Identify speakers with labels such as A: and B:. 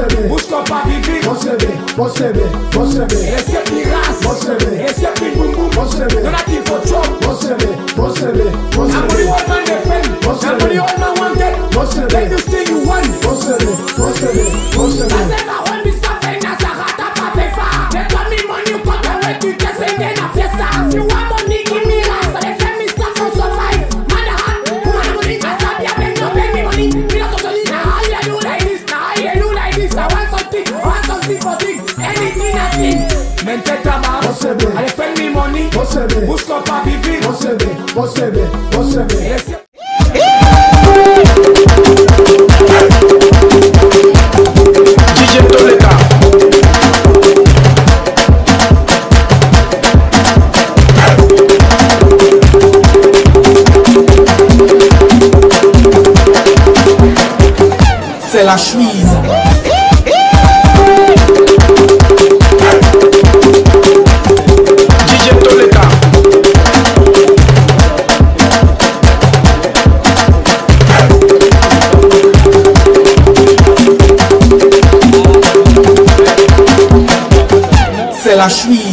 A: Busco pa vivi. Esse piras. Esse pin boom boom. Donative for chop. I'm the old man defend. I'm the old man wanted. Let you still you want. I said I want this stuff and that's a rata pa fefa. They tell me money you got away to just say then a fiesta. If you want money give me rice. They tell me stuff for survive. Man the heart, man money. I stop ya beg no pay me money. Me not totally now how you do like this. Now how you do like this. I want something for thing. Anything I think. Men teta ma. I defend me money. Busco pa vivi.
B: DJ Toleka. C'est la chemise. DJ Toleka. C'est la chemise.